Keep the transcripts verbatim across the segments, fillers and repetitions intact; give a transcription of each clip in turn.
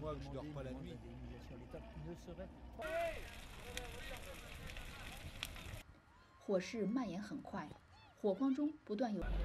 mois que je dors pas la nuit. 火势蔓延很快，火光中不断有。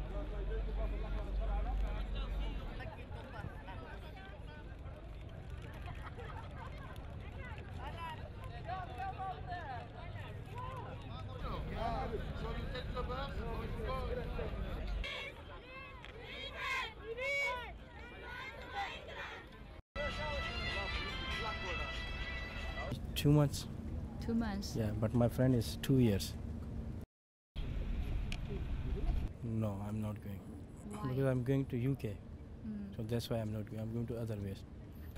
Two months. Two months. Yeah, but my friend is two years. No, I'm not going. Why? Because I'm going to U K. Mm. So that's why I'm not going. I'm going to other ways.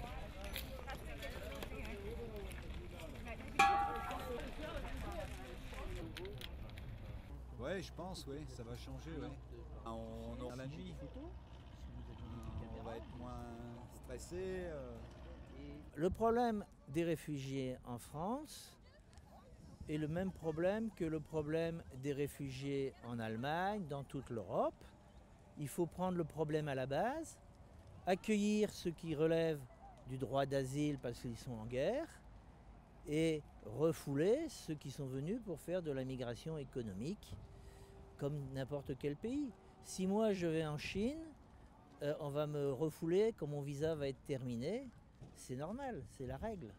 Ouais, je pense, oui, ça va changer, ouais. On aura la nuit, on va être moins stressé. Euh... Le problème des réfugiés en France est le même problème que le problème des réfugiés en Allemagne, dans toute l'Europe. Il faut prendre le problème à la base, accueillir ceux qui relèvent du droit d'asile parce qu'ils sont en guerre et refouler ceux qui sont venus pour faire de la migration économique comme n'importe quel pays. Si moi je vais en Chine, euh, on va me refouler quand mon visa va être terminé. C'est normal, c'est la règle.